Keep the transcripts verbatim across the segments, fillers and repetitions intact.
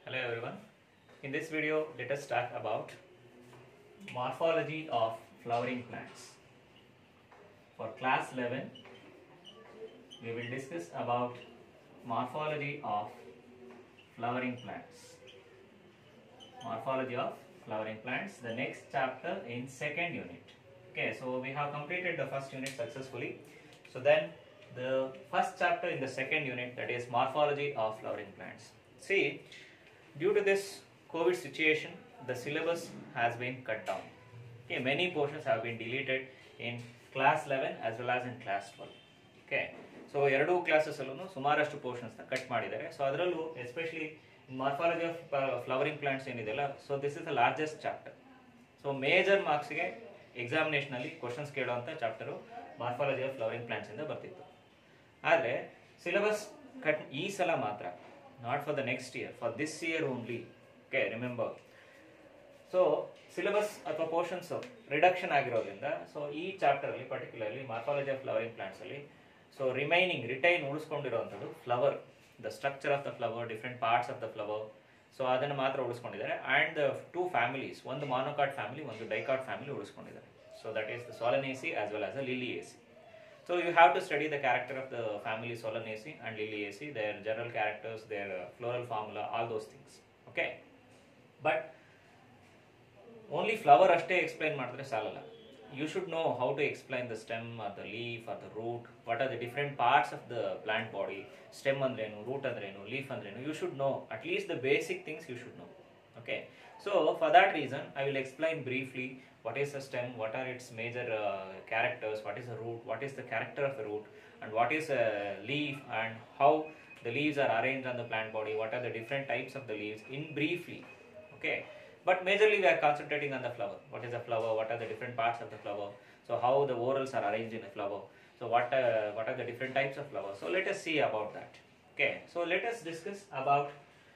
Hello everyone. In this video, let us talk about morphology of flowering plants. For class eleven, we will discuss about morphology of flowering plants. Morphology of flowering plants, the next chapter in second unit. Okay, so we have completed the first unit successfully. So then the first chapter in the second unit, that is morphology of flowering plants. See, due to this COVID situation, the syllabus has been cut down. Okay, many portions have been deleted in class eleven as well as in class twelve. Okay, so ಎರಡು classes ಅಲ್ಲೂ ಸುಮಾರಷ್ಟು portions ನ cut ಮಾಡಿದ್ದಾರೆ. So ಅದರಲ್ಲೂ especially morphology of flowering plants ಏನಿದೆಯಲ್ಲ, so this is the largest chapter. So major ಮಾರ್ಕ್ಸ್ಗೆ examination ಅಲ್ಲಿ questions ಕೇಳುವಂಥ chapter morphology of flowering plants ಇಂದ ಬರ್ತಿತ್ತು. ಆದರೆ ಸಿಲೆಬಸ್ ಕಟ್ ಈ ಸಲ ಮಾತ್ರ, not for the next year, for this year only. Okay, remember. So syllabus ಅಥವಾ ಪೋರ್ಷನ್ಸ್ ರಿಡಕ್ಷನ್ ಆಗಿರೋದ್ರಿಂದ ಸೊ ಈ ಚಾಪ್ಟರ್ ಅಲ್ಲಿ particularly morphology of flowering plants ಅಲ್ಲಿ ಸೊ ರಿಮೈನಿಂಗ್ ರಿಟೈನ್ ಉಳಿಸ್ಕೊಂಡಿರುವಂಥದ್ದು flower, the structure of the flower, different parts of the flower. So ಅದನ್ನು ಮಾತ್ರ ಉಳಿಸ್ಕೊಂಡಿದ್ದಾರೆ. And two families, ಒಂದು ಮಾನೋಕಾಟ್ ಫ್ಯಾಮಿಲಿ, ಒಂದು ಡೈಕಾಟ್ ಫ್ಯಾಮಿಲಿ ಉಳಿಸ್ಕೊಂಡಿದ್ದಾರೆ. So that is the Solanaceae as well as the Liliaceae. So you have to study the character of the family Solanaceae and Liliaceae, their general characters, their uh, floral formula, all those things. Okay, but only flower ashte explain madre salala. You should know how to explain the stem or the leaf or the root. What are the different parts of the plant body? Stem andrenu, root andrenu, leaf andrenu. You should know at least the basic things. You should know. Okay, so for that reason, I will explain briefly. What is the stem? What are its major uh, characters? What is the root? What is the character of the root? And what is a leaf? And how the leaves are arranged on the plant body? What are the different types of the leaves? In briefly, okay. But majorly we are concentrating on the flower. What is the flower? What are the different parts of the flower? So how the whorls are arranged in a flower? So what uh, what are the different types of flowers? So let us see about that. Okay. So let us discuss about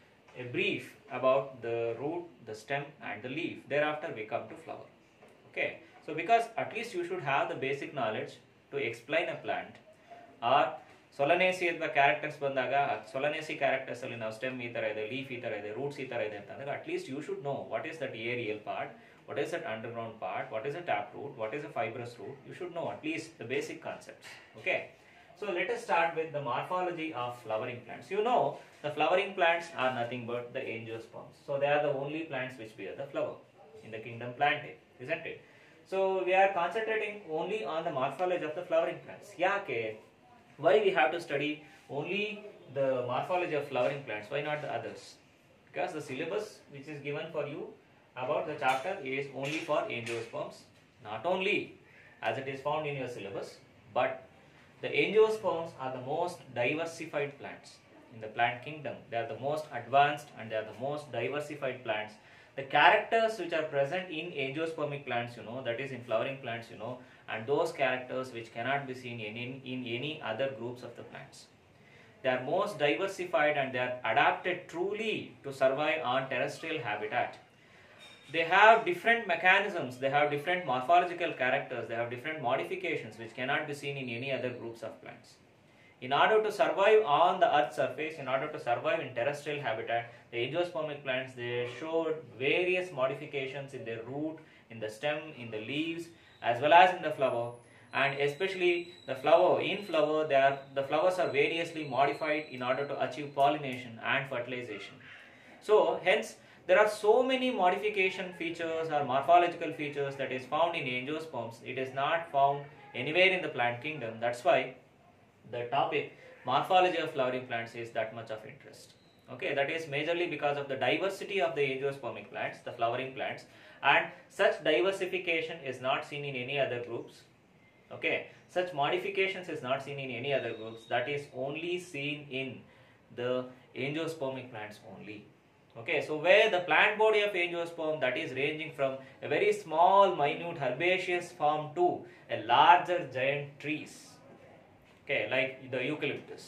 a brief about the root, the stem, and the leaf. Thereafter we come to flower. Okay, so because at least you should have the basic knowledge to explain a plant. Or Solanaceae ಅಥವಾ characters ಬಂದಾಗ Solanaceae characters ಅಲ್ಲಿ ನಾವು stem ಈ ತರ ಇದೆ, leaf ಈ ತರ ಇದೆ, ರೂಟ್ಸ್ ಈ ತರ ಇದೆ ಅಂತಂದ್ರೆ at least you should know what is that aerial part, what is that underground part, what is a tap root, what is a fibrous root. You should know at least the basic concepts. Okay, so let us start with the morphology of flowering plants. You know the flowering plants are nothing but the angiosperms. So they are the only plants which bear the flower in the kingdom Plantae, isn't it? So we are concentrating only on the morphology of the flowering plants. Yake? Why we have to study only the morphology of flowering plants? Why not the others? Because the syllabus which is given for you about the chapter is only for angiosperms. Not only as it is found in your syllabus, but the angiosperms are the most diversified plants in the plant kingdom. They are the most advanced and they are the most diversified plants. The characters which are present in angiospermic plants, you know, that is in flowering plants, you know, and those characters which cannot be seen in, in, in any other groups of the plants. They are most diversified and they are adapted truly to survive on terrestrial habitat. They have different mechanisms, they have different morphological characters, they have different modifications which cannot be seen in any other groups of plants. In order to survive on the earth's surface, in order to survive in terrestrial habitat, the angiospermic plants, they showed various modifications in their root, in the stem, in the leaves, as well as in the flower. And especially the flower, in flower, they are, the flowers are variously modified in order to achieve pollination and fertilization. So hence, there are so many modification features or morphological features that is found in angiosperms. It is not found anywhere in the plant kingdom. That's why the topic morphology of flowering plants is that much of interest. Okay, that is majorly because of the diversity of the angiospermic plants, the flowering plants, and such diversification is not seen in any other groups. Okay, such modifications is not seen in any other groups. That is only seen in the angiospermic plants only. Okay, so where the plant body of angiosperm, that is ranging from a very small minute herbaceous form to a larger giant trees. Okay, like the eucalyptus.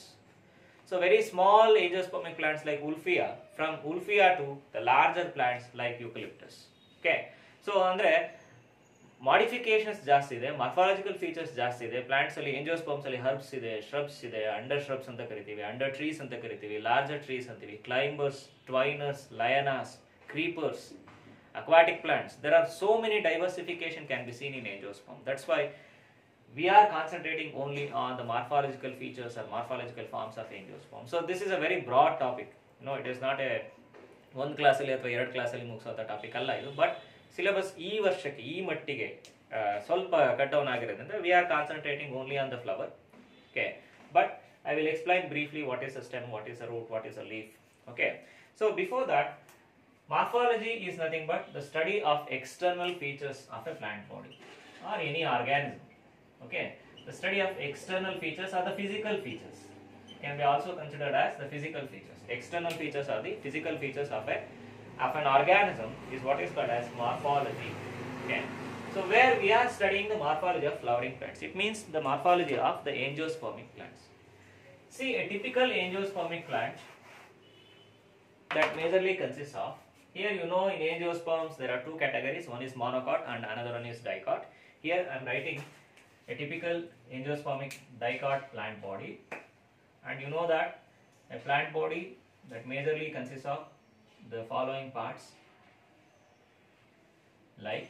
So very small angiospermic plants like Wolffia, from Wolffia to the larger plants like eucalyptus. Okay, so andre modifications ಜಾಸ್ತಿ ಇದೆ, morphological features ಜಾಸ್ತಿ ಇದೆ. Plants ಅಲ್ಲಿ ಏಂಜಿಯೋಸ್ಪರ್ಮ್ಸ್ ಅಲ್ಲಿ herbs ಇದೆ, shrubs ಇದೆ, under shrubs ಅಂತ ಕರಿತೀವಿ, ಅಂಡರ್ ಟ್ರೀಸ್ ಅಂತ ಕರಿತೀವಿ, ಲಾರ್ಜರ್ ಟ್ರೀಸ್ ಅಂತೀವಿ, climbers, twiners, lianas, creepers, aquatic plants. There are so many diversification can be seen in angiosperm. That's why we are concentrating only on the morphological features or morphological forms of angiosperm. So this is a very broad topic. No, it is not a one class ಅಲ್ಲಿ ಅಥವಾ ಎರಡು class ಅಲ್ಲಿ ಮುಗಿಸೋ topic ಅಲ್ಲ ಇದು. But syllabus ಈ ವರ್ಷಕ್ಕೆ ಈ ಮಟ್ಟಿಗೆ ಸ್ವಲ್ಪ ಕಟ್ ಡೌನ್ ಆಗಿರೋದ್ರಿಂದ we are concentrating only on the flower. Okay, but I will explain briefly what is a stem, what is a root, what is a leaf. Okay, so before that, morphology is nothing but the study of external features of a plant body or any organism. Okay, the study of external features are the physical features, can be also considered as the physical features. External features are the physical features of a of an organism is what is called as morphology. Okay, so where we are studying the morphology of flowering plants, it means the morphology of the angiospermic plants. See, a typical angiospermic plant that majorly consists of, here you know in angiosperms there are two categories, one is monocot and another one is dicot. Here I am writing a typical angiospermic dicot plant body, and you know that a plant body that majorly consists of the following parts, like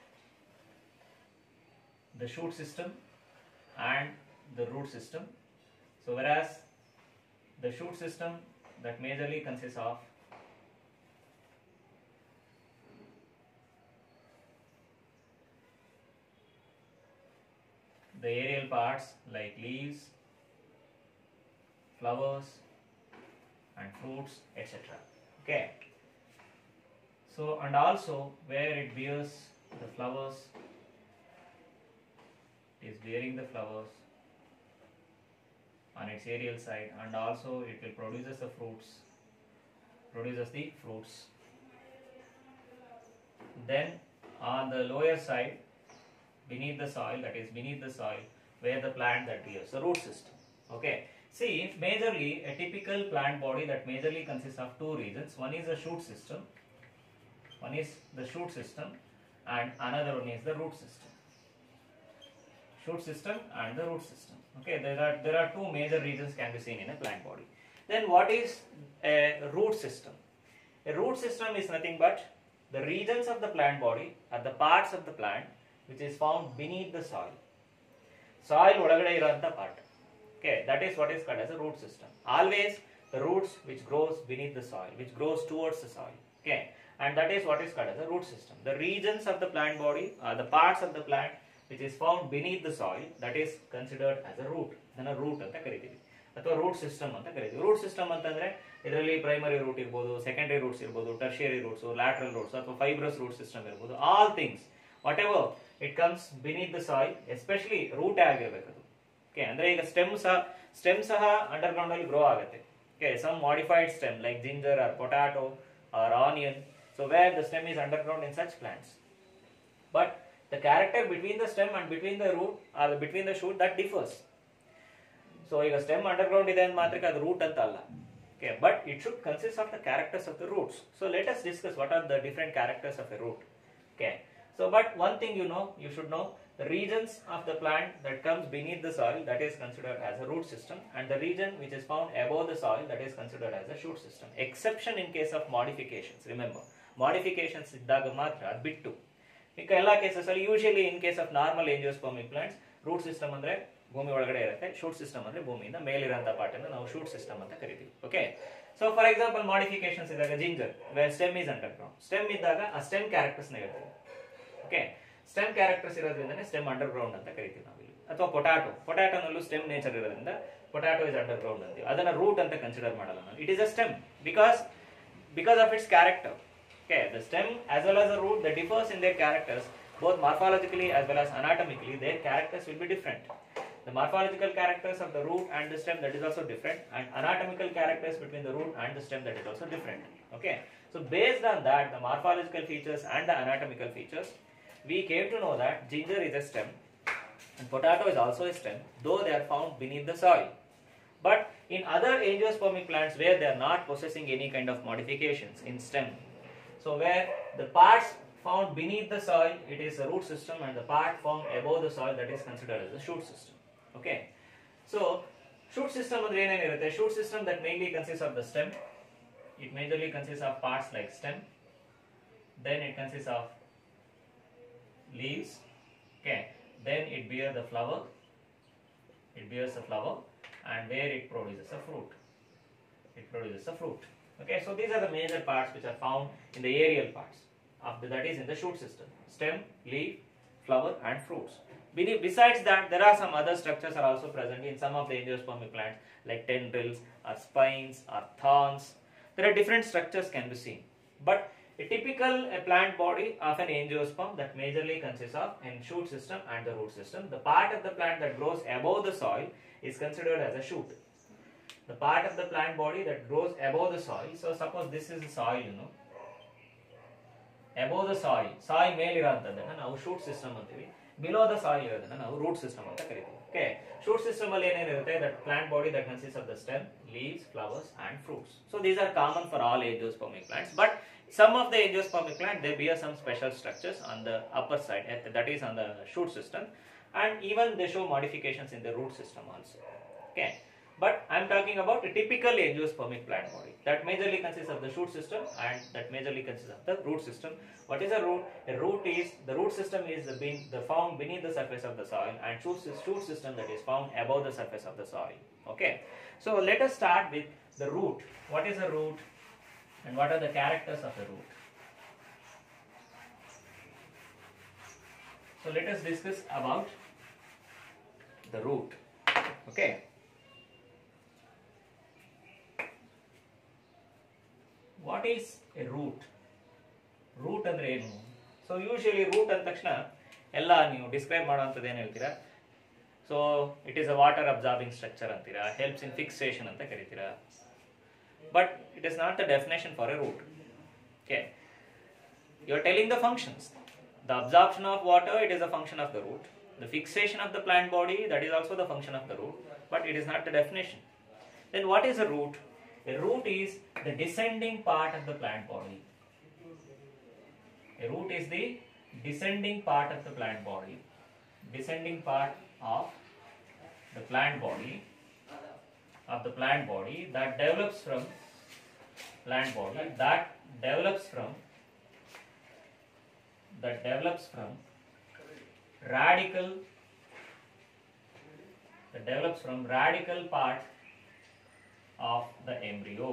the shoot system and the root system. So whereas the shoot system that majorly consists of the aerial parts like leaves, flowers and fruits, et cetera. Okay, so and also where it bears the flowers, it is bearing the flowers on its aerial side, and also it will produces the fruits, produces the fruits. Then on the lower side, beneath the soil, that is beneath the soil, where the plant that bears the root system. Okay, see, majorly a typical plant body that majorly consists of two regions. One is the shoot system, one is the shoot system, and another one is the root system. Shoot system and the root system. Okay, there are there are two major regions can be seen in a plant body. Then what is a root system? A root system is nothing but the regions of the plant body are the parts of the plant which is found beneath the soil. Soil ಒಳಗಡೆ ಇರುವಂತ part. Okay, that is what is called as a root system. Always the roots which grows beneath the soil, which grows towards the soil. Okay, and that is what is called as a root system. The regions of the plant body are the parts of the plant which is found beneath the soil, that is considered as a root. ಅದನ್ನ root ಅಂತ ಕರಿತೀವಿ ಅಥವಾ root system ಅಂತ ಕರಿತೀವಿ. Root system ಅಂತಂದ್ರೆ ಇದರಲ್ಲಿ primary root ಇರ್ಬೋದು, secondary roots ಇರ್ಬೋದು, ಟರ್ಷಿಯರಿ ರೂಟ್ಸ್, ಲ್ಯಾಟ್ರಲ್ ರೂಟ್ಸ್ ಅಥವಾ ಫೈಬ್ರಸ್ ರೂಟ್ ಸಿಸ್ಟಮ್ ಇರ್ಬೋದು. All things whatever it comes beneath the soil, especially root ಆಗಿರ್ಬೇಕು ಅದು. ಓಕೆ, ಅಂದ್ರೆ ಈಗ ಸ್ಟೆಮ್ ಸಹ ಸ್ಟೆಮ್ ಸಹ ಅಂಡರ್ ಗ್ರೌಂಡ್ ಅಲ್ಲಿ ಗ್ರೋ ಆಗುತ್ತೆ. Okay, some modified stem like ginger or potato or onion, so where the stem is underground in such plants. But the character between the stem and between the root or between the shoot that differs. So ಈಗ stem underground ಇದೆ ಅಂತ ಮಾತ್ರಕ್ಕೆ ಅದು root ಅಂತ ಅಲ್ಲ. Okay, but it should consist of the characters of the roots. So let us discuss what are the different characters of a root. Okay, so but one thing you know, you should know the regions of the plant that comes beneath the soil, that is considered as a root system, and the region which is found above the soil, that is considered as a shoot system. Exception in case of modifications. Remember, modifications ಇದ್ದಾಗ ಮಾತ್ರ ಅದು ಬಿಟ್ಟು ಈಗ ಎಲ್ಲ cases ಅಲ್ಲಿ usually in case of normal angiospermic plants root system ಅಂದ್ರೆ ಭೂಮಿ ಒಳಗಡೆ ಇರುತ್ತೆ, ಶೂಟ್ ಸಿಸ್ಟಮ್ ಅಂದ್ರೆ ಭೂಮಿಯಿಂದ ಮೇಲಿರುವಂತ ಪಾರ್ಟ್ ಅನ್ನು ನಾವು ಶೂಟ್ ಸಿಸ್ಟಮ್ ಅಂತ ಕರಿತೀವಿ. Okay, so for example modifications ಇದ್ದಾಗ ginger where stem is underground, stem ಇದ್ದಾಗ ಆ ಸ್ಟೆಮ್ ಕ್ಯಾರೆಕ್ಟರ್ಸ್ ನ ಹೇಳ್ತೀವಿ. ಓಕೆ, ಸ್ಟೆಮ್ ಕ್ಯಾರೆಕ್ಟರ್ಸ್ ಇರೋದ್ರಿಂದನೇ ಸ್ಟೆಮ್ ಅಂಡರ್ ಗ್ರೌಂಡ್ ಅಂತ ಕರಿತೀವಿ ನಾವು ಇಲ್ಲಿ. ಅಥವಾ ಪೊಟ್ಯಾಟೋ, ಪೊಟ್ಯಾಟೋನಲ್ಲೂ ಸ್ಟೆಮ್ ನೇಚರ್ ಇರೋದ್ರಿಂದ ಪೊಟ್ಯಾಟೋ ಇಸ್ ಅಂಡರ್ ಗ್ರೌಂಡ್ ಅಂತೀವಿ. ಅದನ್ನ ರೂಟ್ ಅಂತ ಕನ್ಸಿಡರ್ ಮಾಡಲ್ಲ ನಾವು. It is a stem because because of its character. Okay, the stem as well as the root, they differs in their characters, both morphologically as well as anatomically. Their characters will be different. The morphological characters of the root and the stem, that is also different, and anatomical characters between the root and the stem, that is also different. Okay, so based on that, the morphological features and the anatomical features, we came to know that ginger is a stem and potato is also a stem, though they are found beneath the soil. But in other angiospermic plants where they are not possessing any kind of modifications in stem, so where the parts found beneath the soil, it is a root system, and the part found above the soil, that is considered as a shoot system. Okay. So shoot system andre enen irutte? Shoot system that mainly consists of the stem. It majorly consists of parts like stem. Then it consists of leaves. Okay. Then it bears the flower. It bears a flower, and where it produces a fruit. It produces a fruit. Okay. So these are the major parts which are found in the aerial parts of the, that is in the shoot system: stem, leaf, flower, and fruits. Besides that, there are some other structures are also present in some of the angiospermic plants, like tendrils, or spines, or thorns. There are different structures can be seen. But a typical a plant body of an angiosperm that majorly consists of a shoot system and the root system. The part of the plant that grows above the soil is considered as a shoot. The part of the plant body that grows above the soil. So suppose this is the soil, you know. Above the soil, soil ಮೇಲೆ ಇರೋಂಥದ್ದನ್ನ ನಾವು shoot system ಅಂತೀವಿ. Below the soil ಇರೋದನ್ನ ನಾವು root system ಅಂತ ಕರಿತೀವಿ. Okay. Shoot system ಅಲ್ಲಿ ಏನೇನಿರುತ್ತೆ? That plant body that consists of the stem, leaves, flowers, and fruits. So these are common for all angiospermic plants. But some of the angiospermic plants, they bear some special structures on the upper side, that is on the shoot system, and even they show modifications in the root system also. Okay. But I am talking about a typical angiospermic plant body that majorly consists of the shoot system and that majorly consists of the root system. What is a root? A root is, the root system is the, being, the found beneath the surface of the soil, and shoot, shoot system that is found above the surface of the soil. Okay. So let us start with the root. What is a root and what are the characters of a root? So let us discuss about the root. Okay. What is a root? Root andre enu? So usually root ಅಂದ ತಕ್ಷಣ ಎಲ್ಲ ನೀವು describe ಮಾಡುವಂಥದ್ದು ಏನು ಹೇಳ್ತೀರಾ? So it is a water absorbing structure ಅಂತೀರಾ, helps in fixation ಅಂತ ಕರಿತೀರಾ. But it is not the definition for a root. Okay. You are telling the functions. The absorption of water, it is a function of the root. The fixation of the plant body, that is also the function of the root, but it is not the definition. Then what is a root? A root is the descending part of the plant body. A root is the descending part of the plant body. Descending part of the plant body of the plant body that develops from plant body that develops from that develops from radical that develops from radical part of the embryo.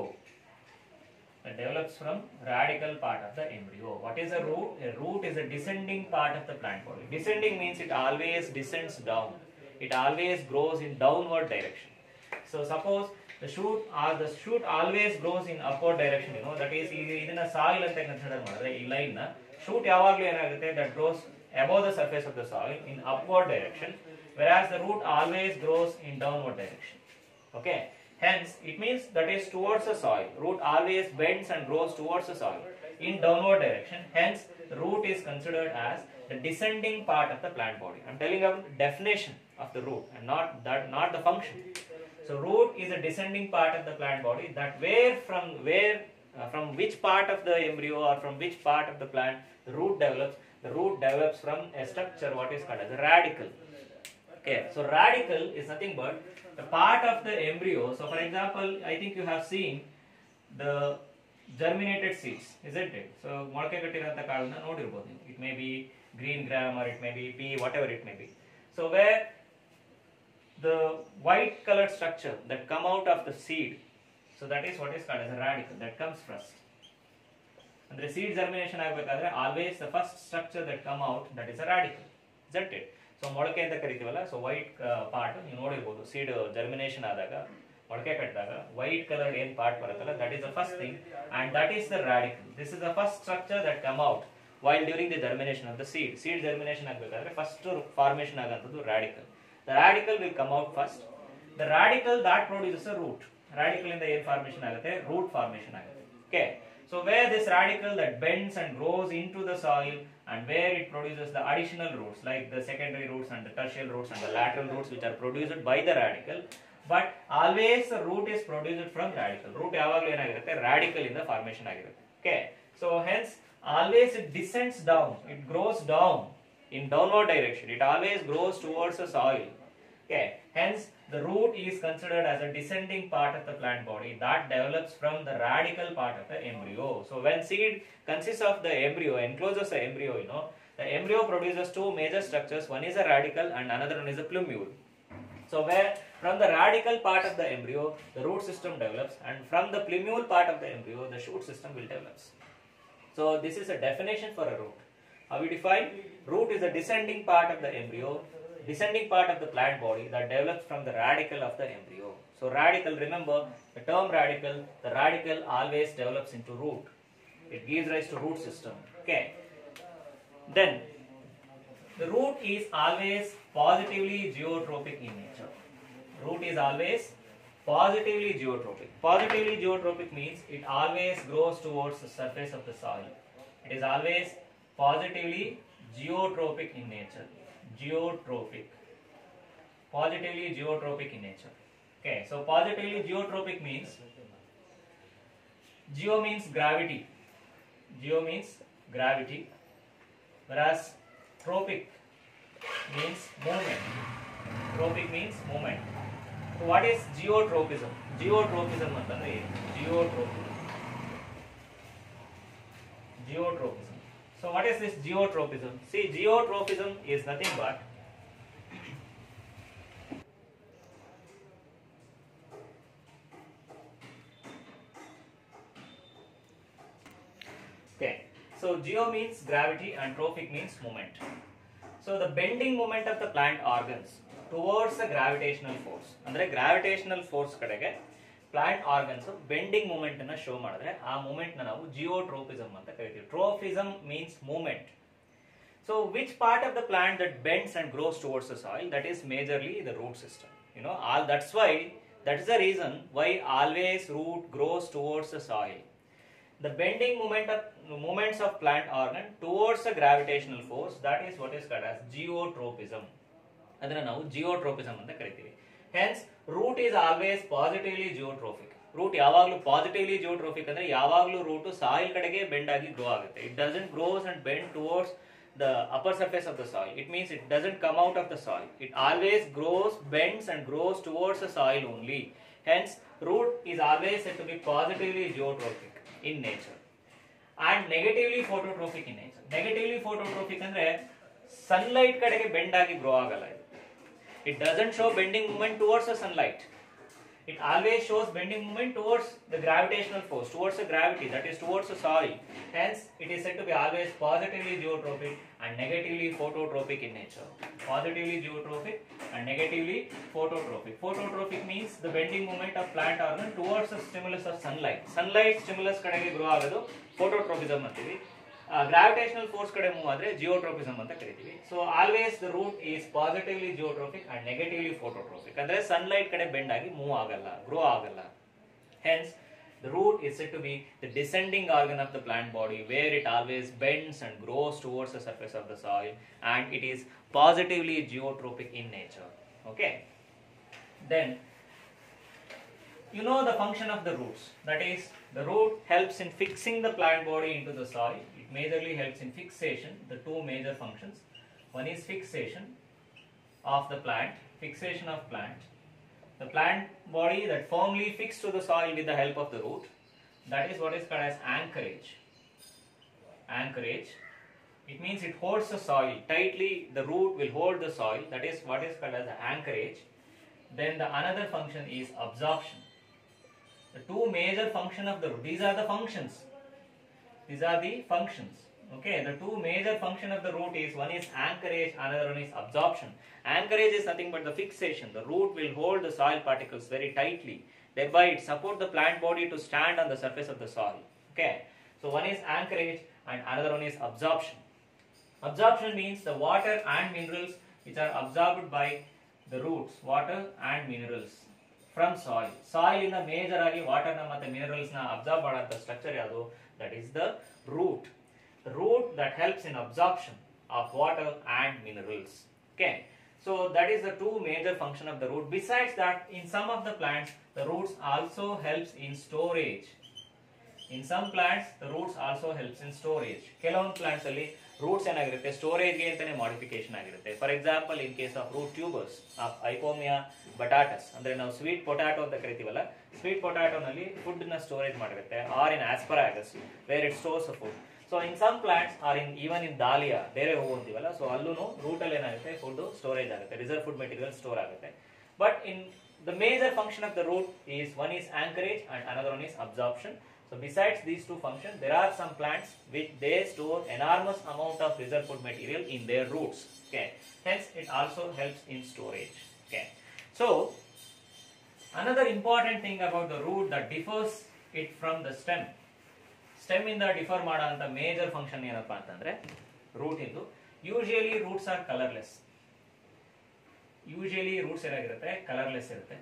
That develops from radical part of the embryo. What is a root? A root is a descending part of the plant body. Descending means it always descends down. It always grows in downward direction. So suppose the shoot or the shoot always grows in upward direction. You know, that is ಇದನ್ನ soil ಅಂತ consider ಮಾಡಿದ್ರೆ ಈ line ನ shoot ಯಾವಾಗಲೂ ಏನಾಗುತ್ತೆ? That grows above the surface of the soil in upward direction, whereas the root always grows in downward direction. Okay. Hence, it means that is towards the soil. Root always bends and grows towards the soil in downward direction. Hence, the root is considered as the descending part of the plant body. I am telling about the definition of the root and not that, not the function. So, root is a descending part of the plant body that where from where uh, from which part of the embryo or from which part of the plant the root develops. The root develops from a structure what is called as a radicle. Okay, so radicle is nothing but the part of the embryo. So for example, I think you have seen the germinated seeds, isn't it? So ಮೊಳಕೆ ಕಟ್ಟಿರೋಂಥ ಕಾಳನ್ನ ನೋಡಿರಬಹುದು ನೀವು. It may be green gram or it may be pea, whatever it may be. So where the white colored structure that come out of the seed, so that is what is called as a radicle that comes first. Andre seed germination ಆಗಬೇಕಾದ್ರೆ always the first structure that come out, that is a radicle, isn't it? So ಮೊಳಕೆ ಅಂತ ಕರಿತೀವಲ್ಲ, so white part ನೀವು ನೋಡಿರ್ಬೋದು seed germination ಆದಾಗ ಮೊಳಕೆ ಕಟ್ಟಿದಾಗ white colour ಏನ್ ಪಾರ್ಟ್ ಬರುತ್ತಲ್ಲ, that is the first thing and that is the radicle. This is the first structure that come out while during the germination of the seed. Seed germination ಆಗಬೇಕಾದ್ರೆ first formation ಆಗೋಂಥದ್ದು radicle. The radicle will come out first. The radicle that produces a root. Radicle ಇಂದ ಏನ್ formation ಆಗುತ್ತೆ? Root formation ಆಗುತ್ತೆ. Okay. So where this radicle that bends and grows into the soil and where it produces the additional roots like the secondary roots and the tertiary roots and the lateral roots which are produced by the radicle, but always the root is produced from radicle. Root ಯಾವಾಗಲೂ ಏನಾಗಿರುತ್ತೆ? Radicle ಇಂದ formation ಆಗಿರುತ್ತೆ. Okay. So hence always it descends down, it grows down in downward direction, it always grows towards the soil. Okay, hence the root is considered as a descending part of the plant body that develops from the radical part of the embryo. So when seed consists of the embryo, encloses the embryo, you know, the embryo produces two major structures, one is a radical and another one is a plumule. So where from the radical part of the embryo, the root system develops, and from the plumule part of the embryo, the shoot system will develop. So this is a definition for a root. How we define? Root is a descending part of the embryo, descending part of the plant body that develops from the radical of the embryo. So radical, remember the term radical, the radical always develops into root. It gives rise to root system. Okay. Then the root is always positively geotropic in nature. Root is always positively geotropic. Positively geotropic means it always grows towards the surface of the soil. It is always positively geotropic in nature. Geotropic. Positively geotropic in nature. Okay, so positively geotropic means, geo means gravity. Geo means gravity. Whereas tropic means movement. Tropic means movement. So what is geotropism? Geotropism antandre geotropism. Geotropism. So what is this geotropism? See, geotropism is nothing but okay. So geo means gravity and trophic means moment. So the bending moment of the plant organs towards the gravitational force. Andre gravitational force kadege plant organs bending moment anna show madidre aa moment na navu geotropism anta karitivi. Trophism means movement. So which part of the plant that bends and grows towards the soil? That is majorly the root system. You know, all that's why that is the reason why always root grows towards the soil. The bending moment of movements of plant organ towards the gravitational force, that is what is called as geotropism. Adana now geotropism anta karitivi. Hence root is always positively geotrophic. Root yavaglu positively geotrophic andre yavaglu root soil kadege bend agi grow agutte. It doesn't grows and bend towards the upper surface of the soil. It means it doesn't come out of the soil. It always grows, bends and grows towards the soil only. Hence root is always said to be positively geotrophic in nature and negatively phototrophic in nature. Negatively phototrophic andre sunlight kadege bend agi grow agala. It doesn't show bending movement towards the sunlight. It always shows bending movement towards the gravitational force, towards the gravity, that is towards the soil. Hence, it is said to be always positively geotropic and negatively phototropic in nature. Positively geotropic and negatively phototropic. Phototropic means the bending movement of plant organ towards the stimulus of sunlight. Sunlight stimulus kadege grow agadu phototropism antivi. Uh, gravitational force kade move adre geotropism anta karitivi. So always the root is positively geotropic and negatively phototropic. Andre sunlight kade bend agi move agalla, grow agalla. Hence the root is said to be the descending organ of the plant body, where it always bends and grows towards the surface of the soil, and it is positively geotropic in nature. Okay. Then you know the function of the roots. That is, the root helps in fixing the plant body into the soil. It majorly helps in fixation. The two major functions. One is fixation of the plant, fixation of plant. The plant body that firmly fixed to the soil with the help of the root. That is what is called as anchorage. Anchorage. It means it holds the soil tightly. The root will hold the soil. That is what is called as the anchorage. Then the another function is absorption. The two major function of the root. These are the functions. These are the functions. Okay, the two major function of the root is, one is anchorage, another one is absorption. Anchorage is nothing but the fixation. The root will hold the soil particles very tightly. Thereby it supports the plant body to stand on the surface of the soil. Okay, so one is anchorage and another one is absorption. Absorption means the water and minerals which are absorbed by the roots, water and minerals from soil. Soil in the major agi water na matte minerals na absorb madanta structure yadu, that is the root. The root that helps in absorption of water and minerals. Okay, so that is the two major function of the root. Besides that, in some of the plants the roots also helps in storage. In some plants, the roots also helps in storage. ಕೆಲವೊಂದು plants ಅಲ್ಲಿ roots ಏನಾಗಿರುತ್ತೆ storage ಗೆ ಅಂತಾನೆ modification ಆಗಿರುತ್ತೆ. For example, in case of root tubers of Ipomea batatas, ಅಂದ್ರೆ ನಾವು sweet potato ಅಂತ ಕರಿತೀವಲ್ಲ, sweet potato ನಲ್ಲಿ food ನ storage ಮಾಡಿರುತ್ತೆ, or in asparagus where it stores the food. So in some plants or in even in dahlia ಬೇರೆ ಹೂವು ಅಂತೀವಲ್ಲ, so ಅಲ್ಲೂ root ಅಲ್ಲಿ ಏನಾಗುತ್ತೆ food storage ಆಗುತ್ತೆ, reserve food material store ಆಗುತ್ತೆ. But in the major function of the root is one is anchorage and another one is absorption. So besides these two functions, there are some plants which they store enormous amount of reserve food material in their roots. Okay, hence it also helps in storage. Okay, so another important thing about the root that differs it from the stem. Stem ಇಂದ differ ಮಾಡೋ major function ಏನಪ್ಪಾ ಅಂತಂದ್ರೆ root into usually roots are colorless. Usually roots ಏನಾಗಿರುತ್ತೆ colorless ಇರುತ್ತೆ.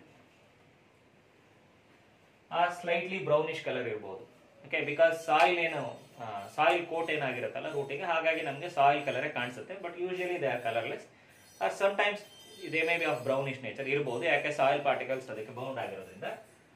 ಆ slightly brownish colour ಇರಬಹುದು. Okay, because soil ಏನು soil coat ಏನಾಗಿರುತ್ತಲ್ಲ ರೂಟಿಗೆ, ಹಾಗಾಗಿ ನಮಗೆ ಸಾಯಿಲ್ ಕಲರೇ ಕಾಣಿಸುತ್ತೆ. But usually they are colourless or sometimes they may be of brownish nature ಇರಬಹುದು, ಯಾಕೆ ಸಾಯಿಲ್ ಪಾರ್ಟಿಕಲ್ಸ್ ಅದಕ್ಕೆ ಬೌಂಡ್ ಆಗಿರೋದ್ರಿಂದ.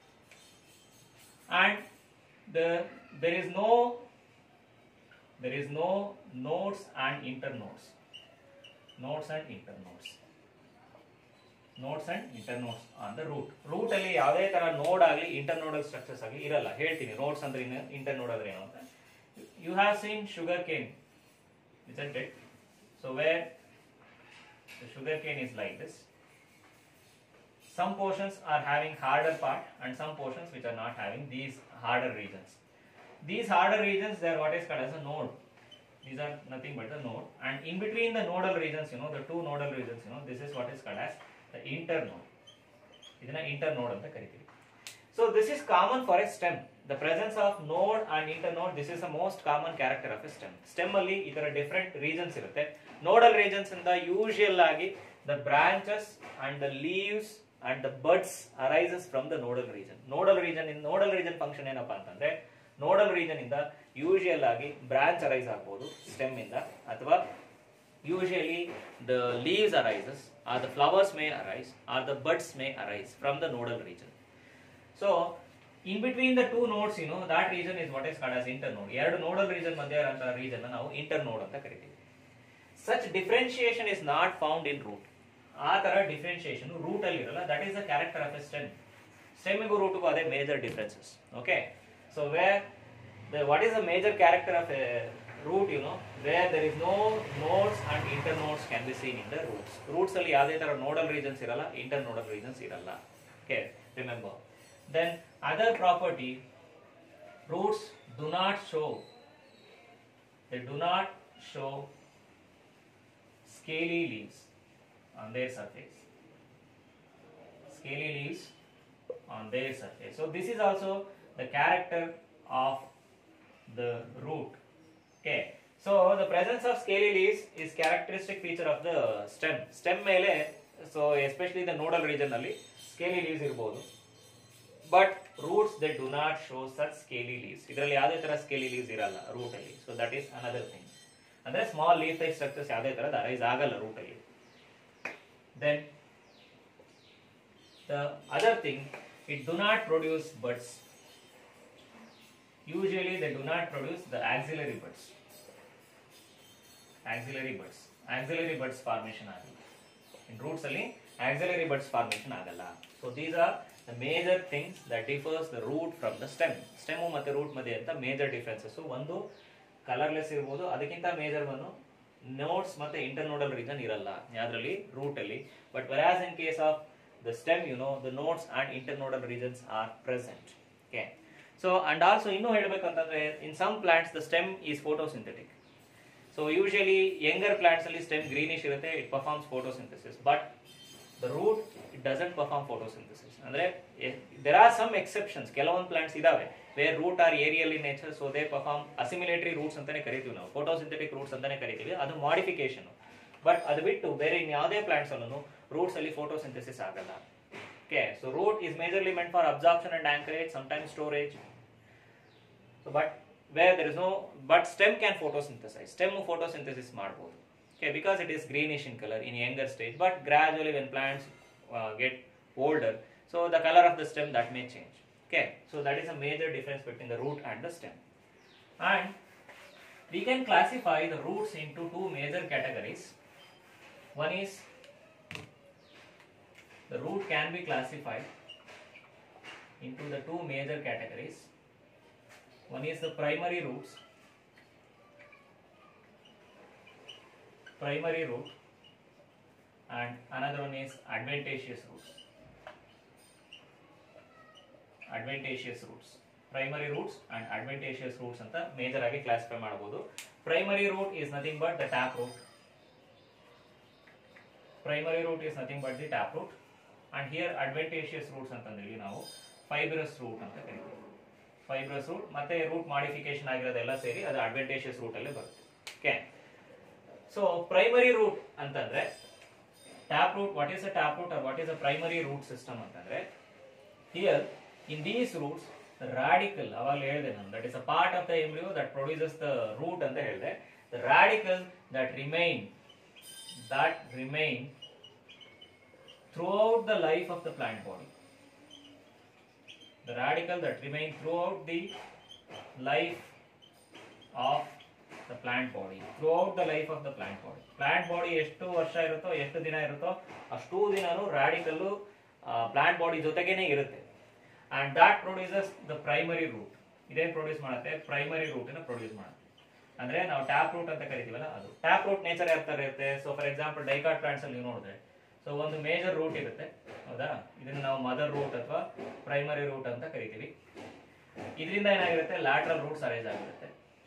And the there is no there is no nodes and internodes nodes and internodes nodes and internodes on the root. Root ಅಲ್ಲಿ ಯಾವುದೇ ತರ ನೋಡ್ ಆಗಲಿ inter nodal structures ಆಗಲಿ ಇರಲ್ಲ. ಹೇಳ್ತೀನಿ ನೋಡ್ಸ್ ಅಂದ್ರೆ ಏನು, ಇಂಟರ್ ನೋಡ್ ಅಂದ್ರೆ ಏನು ಅಂತ. You have seen sugarcane, isn't it? So where the sugar cane is like this, some portions are having harder part and some portions which are not having these harder regions. These harder regions, they are what is called as a node. These are nothing but the node, and in between the nodal regions, you know, the two nodal regions, you know, this is what is called as the internode. ಇದನ್ನ internode ಅಂತ ಕರಿತೀವಿ. So this is common for a stem. The presence of node and internode, this is the most common character of a stem. Stem ಅಲ್ಲಿ ಈ ತರ different regions ಇರುತ್ತೆ. Nodal regions ಇಂದ usual ಆಗಿ the branches and the leaves and the buds arises from the nodal region. Nodal region in nodal region function ಏನಪ್ಪಾ ಅಂತಂದ್ರೆ nodal region ಇಂದ usual ಆಗಿ branch arise ಆಗಬಹುದು stem ಇಂದ, ಅಥವಾ usually the leaves arises or the flowers may arise or the buds may arise from the nodal region. So in between the two nodes, you know, that region is what is called as internode. ಎರಡು nodal region ಮಧ್ಯೆ ಇರುವಂತ region ನಾವು internode ಅಂತ ಕರಿತೀವಿ. Such differentiation is not found in root. ಆ ತರ differentiation root ಅಲ್ಲಿ ಇರಲ್ಲ. That is the character of a stem. Stem ಗೂ root ಗೂ ಅದೇ major differences. Okay, so where the what is the major character of a root, you know, where there is no nodes and internodes can be seen in the roots. Roots ಅಲ್ಲಿ ಯಾವುದೇ ತರ nodal regions ಇರಲ್ಲ, internodal regions ಇರಲ್ಲ. Okay, remember. Then other property, roots do not show they do not show scaly leaves on their surface. Scaly leaves on their surface. So this is also the character of the root. Okay, so the presence of scaly leaves is characteristic feature of the stem. Stem ಮೇಲೆ, so especially the nodal region ಅಲ್ಲಿ scaly leaves ಇರಬಹುದು, but roots they do not show such scaly leaves. ಇದರಲ್ಲಿ ಯಾವುದೇ ತರ scaly leaves ಇರಲ್ಲ root ಅಲ್ಲಿ. So that is another thing. ಅಂದ್ರೆ small leaf type structures ಯಾವುದೇ ತರದ arise ಆಗಲ್ಲ root ಅಲ್ಲಿ. Then the other thing, it do not produce buds. Usually they do not produce the axillary buds. Axillary buds. Axillary buds formation ಆಗಲ್ಲ. In roots ಅಲ್ಲಿ axillary buds formation ಆಗಲ್ಲ. So these are the major things that differs the root from the stem. Stem ಮತ್ತೆ root ಮಧ್ಯೆ ಅಂತ major differences. So ಒಂದು colourless ಇರಬಹುದು, ಅದಕ್ಕಿಂತ major ಒಂದು ನೋಡ್ಸ್ ಮತ್ತೆ ಇಂಟರ್ನೋಡಲ್ ರೀಜನ್ ಇರಲ್ಲ ಯಾವ್ದ್ರಲ್ಲಿ ರೂಟ್ ಅಲ್ಲಿ. But whereas in case of the stem, you know, the nodes and internodal regions are present. Okay, so and also ಇನ್ನು ಹೇಳಬೇಕಂತಂದ್ರೆ in some plants the stem is photosynthetic. So usually younger plants ಅಲ್ಲಿ stem greenish ಇರುತ್ತೆ, it performs photosynthesis, but the root it doesn't perform photosynthesis. ಅಂದ್ರೆ there are some exceptions, ಕೆಲವೊಂದು plants ಇದಾವೆ where root are aerial in nature, so they perform assimilatory roots ಅಂತಾನೆ ಕರಿತೀವಿ ನಾವು, photosynthetic roots ಅಂತಾನೆ ಕರಿತೀವಿ, ಅದು ಮಾಡಿಫಿಕೇಶನ್. ಬಟ್ ಅದು ಬಿಟ್ಟು ಬೇರೆ ಇನ್ಯಾವುದೇ ಪ್ಲಾಂಟ್ಸ್ ಅಲ್ಲೂ ರೂಟ್ಸ್ ಅಲ್ಲಿ ಫೋಟೋಸಿಂಥೆಸಿಸ್ ಆಗಲ್ಲ. Okay, so root is majorly meant for absorption and anchorage, sometimes storage. So but where there is no, but stem can photosynthesize. Stem photosynthesis ಮಾಡಬಹುದು. Okay, because it is greenish in color in younger stage, but gradually when plants uh, get older, so the color of the stem that may change. Okay, so that is a major difference between the root and the stem. And we can classify the roots into two major categories. One is the root can be classified into the two major categories. One is the primary roots, primary root, and another one is adventitious roots. Adventitious roots, primary roots and adventitious roots anta major agi classify madabodu. Primary root is nothing but the tap root. Primary root is nothing but the tap root, and here adventitious roots ಅಂತಂದ್ರೆ ನಾವು fibrous root ಅಂತ ಕರೀತೀವಿ. Fibrous root ಮತ್ತೆ root modification ಆಗಿರೋದೆಲ್ಲ ಸೇರಿ ಅದು adventitious root ಅಲ್ಲಿ ಬರುತ್ತೆ. Okay, so primary root ಅಂತಂದ್ರೆ tap root. What is a tap root or what is a primary root system ಅಂತಂದ್ರೆ, here in these roots the radical avagale helide ನಾನು, that is a part of the embryo that produces the root anta helide, the radical that remain that remain throughout the life of the plant body, the radical that remain throughout the life of the plant body, throughout the life of the plant body. Plant body ಎಷ್ಟು ವರ್ಷ ಇರುತ್ತೋ ಎಷ್ಟು ದಿನ ಇರುತ್ತೋ ಅಷ್ಟು ದಿನನೂ radical plant body ಜೊತೆಗೇನೆ ಇರುತ್ತೆ. And that produces the primary root. ಇದೇನು ಪ್ರೊಡ್ಯೂಸ್ ಮಾಡುತ್ತೆ? ಪ್ರೈಮರಿ ರೂಟ್ ಅನ್ನು ಪ್ರೊಡ್ಯೂಸ್ ಮಾಡುತ್ತೆ. ಅಂದ್ರೆ ನಾವು ಟ್ಯಾಪ್ ರೂಟ್ ಅಂತ ಕರಿತೀವಲ್ಲ ಅದು. ಟ್ಯಾಪ್ ರೂಟ್ ನೇಚರ್ ಯಾವ ತರ ಇರುತ್ತೆ? So for example dicot plants ಅಲ್ಲಿ ನೀವು ನೋಡಿದ್ರೆ, ಸೊ ಒಂದು ಮೇಜರ್ ರೂಟ್ ಇರುತ್ತೆ, ಹೌದಾ? ಇದನ್ನ ನಾವು ಮದರ್ ರೂಟ್ ಅಥವಾ ಪ್ರೈಮರಿ ರೂಟ್ ಅಂತ ಕರಿತೀವಿ. ಇದರಿಂದ ಏನಾಗಿರುತ್ತೆ? ಲ್ಯಾಟರಲ್ ರೂಟ್ಸ್ ಅರೈಸ್ ಆಗಿರುತ್ತೆ.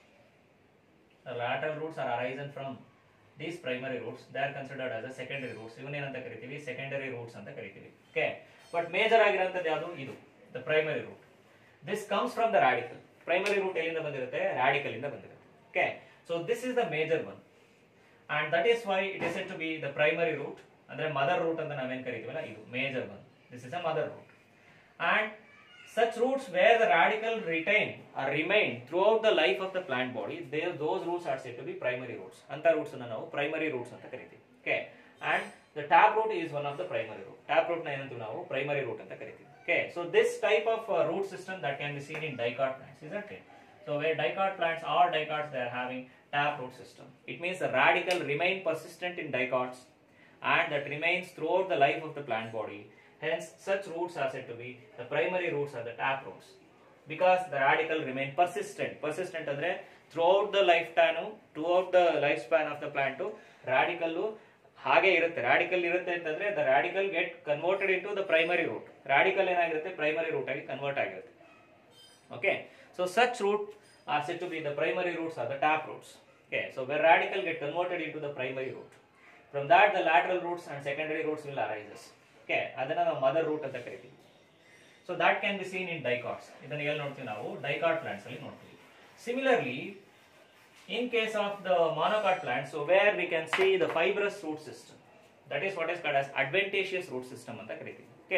Lateral roots are arisen from these primary roots. They are considered as a secondary roots. ಇವನ್ನೇನಂತ ಕರಿತೀವಿ? ಸೆಕೆಂಡರಿ ರೂಟ್ಸ್ ಅಂತ ಕರಿತೀವಿ. ಓಕೆ, ಬಟ್ ಮೇಜರ್ ಆಗಿರೋಂಥದ್ದು ಯಾವುದು? ಇದು the primary root. This comes from the radical. Primary root ಎಲ್ಲಿಂದ ಬಂದಿರುತ್ತೆ? radical ಇಂದ ಬಂದಿರುತ್ತೆ. Okay, so this is the major one, and that is why it is said to be the primary root. ಅಂದ್ರೆ mother root ಅಂತ ನಾವೇನ್ ಕರಿತೀವಲ್ಲ ಇದು major one. This is a mother root, and such roots where the radical retain or remain throughout the life of the plant body, they, those roots are said to be primary roots. ಅಂತ roots ಅನ್ನು ನಾವು primary roots ಅಂತ ಕರಿತೀವಿ. Okay, and the tap root is one of the primary root. Tap root ನ ಏನಂತೀವಿ ನಾವು? primary root ಅಂತ ಕರಿತೀವಿ. Okay, so this type of uh, root system that can be seen in dicot plants, isn't it? So where dicot plants, all dicots, they are having tap root system. It means the radical remain persistent in dicots and that remains throughout the life of the plant body. Hence, such roots are said to be the primary roots or the tap roots, because the radical remain persistent. Persistent andre throughout the lifetime, throughout the lifespan of the plant, radical ಹಾಗೆ ಇರುತ್ತೆ. Radicle ಇರುತ್ತೆ ಅಂತಂದ್ರೆ the radicle get converted into the primary root. Radicle ಏನಾಗಿರುತ್ತೆ? Primary root ಆಗಿ convert ಆಗಿರುತ್ತೆ. Okay, so such root are said to be the primary roots are the tap roots. Okay, so where radicle get converted into the primary root, from that the lateral roots and secondary roots will arises. Okay, ಅದನ್ನ ನಾವು mother root ಅಂತ ಕರಿತೀವಿ. So that can be seen in dicots. ಇದನ್ನ ಎಲ್ಲಿ ನೋಡ್ತೀವಿ ನಾವು? Dicot plants ಅಲ್ಲಿ ನೋಡ್ತೀವಿ. Similarly in case of the monocot plants, so where we can see the fibrous root system, that is what is called as adventitious root system anta kariತೀವಿ. Okay,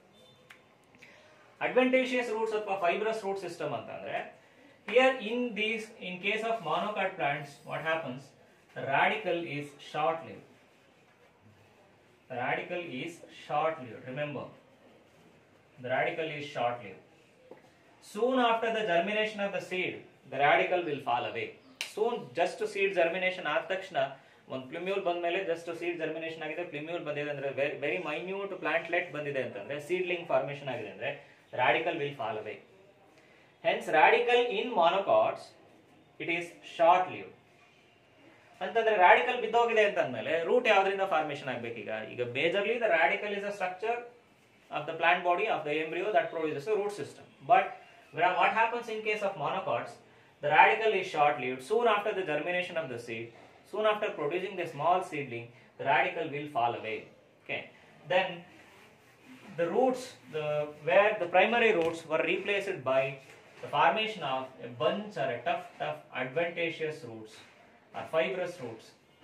adventitious roots ಅಥವಾ fibrous root system ಅಂತಂದ್ರೆ, here in these, in case of monocot plants, what happens? The radical is short lived. The radical is short lived. Remember, the radical is short lived. Soon after the germination of the seed, the radical will fall away. Soon, just seed germination ಆದ ತಕ್ಷಣ, ಒಂದು ಪ್ಲಿಮ್ಯೂಲ್ ಬಂದ್ಮೇಲೆ just seed germination ಆಗಿದೆ, ಪ್ಲಿಮ್ಯೂಲ್ ಬಂದಿದೆ ಅಂದ್ರೆ very minute ಪ್ಲಾಂಟ್ಲೆಟ್ ಬಂದಿದೆ ಅಂತಂದ್ರೆ, seedling formation ಆಗಿದೆ ಅಂದ್ರೆ, radicle will fall away. Hence radicle in monocots it is short lived ಅಂತಂದ್ರೆ, ರಾಡಿಕಲ್ ಬಿದ್ದೋಗಿದೆ ಅಂತಂದ್ಮೇಲೆ ರೂಟ್ ಯಾವ್ದ್ರಿಂದ ಫಾರ್ಮೇಷನ್ ಆಗ್ಬೇಕು? ಈಗ ಈಗ majorly the radicle is a structure of the plant body of the embryo that produces root system. But what happens in case of monocots? The radical is short-lived. Soon after the germination of the seed, soon after producing the small seedling, the radical will fall away. Okay. Then the roots, the where the primary roots were replaced by the formation of a bunch or a tough, tough adventitious roots or fibrous roots.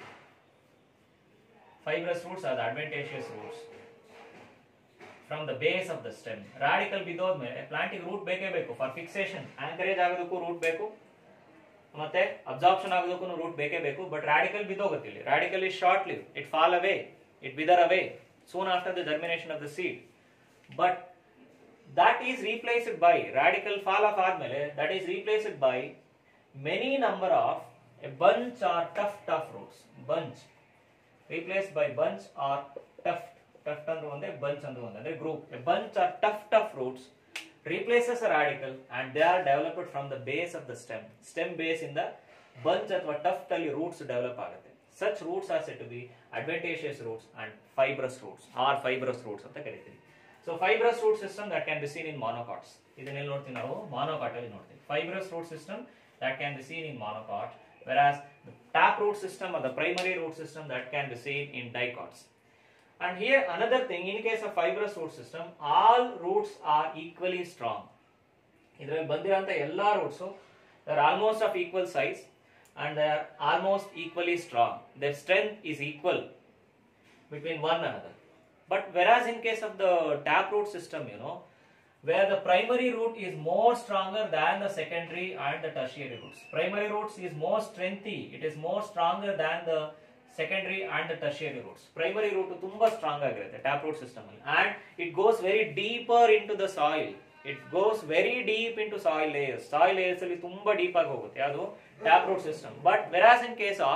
Fibrous roots are the adventitious roots from the base of the stem. Radical ಬಿದ್ದೋದ್ಮೇಲೆ ಪ್ಲಾಂಟಿಗೆ root ಬೇಕೇ ಬೇಕು for fixation. Anchorage ಆಗೋದಕ್ಕೂ root ಬೇಕು, ಮತ್ತೆ absorption ಆಗೋದಕ್ಕೂ root ಬೇಕೇ ಬೇಕು. But radicle ಬಿದ್ದೋಗುತ್ತೆ ಇಲ್ಲಿ. Radicle is short live, it fall away, it wither away soon after the germination of the seed. But that is replaced by radical fall off ಆದ್ಮೇಲೆ that is replaced by many number of a bunch or tough tough roots. Bunch replaced by bunch or tough tough ಅಂದ್ರೆ ಒಂದೇ bunch ಅಂದ್ರೆ ಒಂದೇ ಅಂದ್ರೆ group. A bunch or tough tough roots replaces a radical and they are developed from the base of the stem. Stem base in the bunch ಅಥವಾ tough ಅಲ್ಲಿ roots develop ಆಗುತ್ತೆ. Such roots are said to be adventitious roots and fibrous roots or fibrous roots ಅಂತ ಕರೀತೀವಿ. So fibrous root system that can be seen in monocots. ಇದನ್ನೆಲ್ಲ ನೋಡ್ತೀವಿ ನಾವು monocot ಅಲ್ಲಿ ನೋಡ್ತೀವಿ. Fibrous root system that can be seen in monocot, whereas the tap root system or the primary root system that can be seen in dicots. And here another thing, in case of fibrous root system, all roots are equally strong. ಇದರಲ್ಲಿ ಬಂದಿರೋಂತ ಎಲ್ಲಾ roots they are almost of equal size and they are almost equally strong. Their strength is equal between one another. But whereas in case of the taproot system, you know, where the primary root is more stronger than the secondary and the tertiary roots. Primary roots is more strengthy, it is more stronger than the secondary and the tertiary roots. Primary root tumba strong agirutte taproot system alli, and it goes very deeper into the soil. It goes very deep into soil layers. Soil layers alli tumba deep agi hogutte adu taproot system. But whereas in case of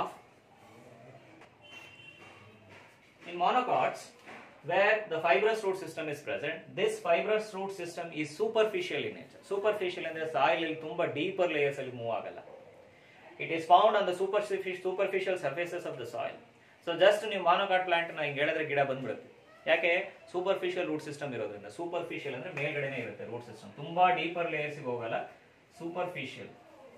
in monocots, where the fibrous root system is present, this fibrous root system is superficial in nature. Superficial in the soil alli tumba deeper layers alli move agalla. It is found on the superficial superficial surfaces of the soil. So just ನೀವು monocot plant ನ ಹಿಂಗೆ ಹೇಳಿದ್ರೆ ಗಿಡ ಬಂದ್ಬಿಡುತ್ತೆ. ಯಾಕೆ superficial root system ಇರೋದ್ರಿಂದ. Superficial ಅಂದ್ರೆ ಮೇಲ್ಗಡೆನೇ ಇರುತ್ತೆ root system. ತುಂಬಾ deeper layers ಗೆ ಹೋಗಲ್ಲ. Superficial.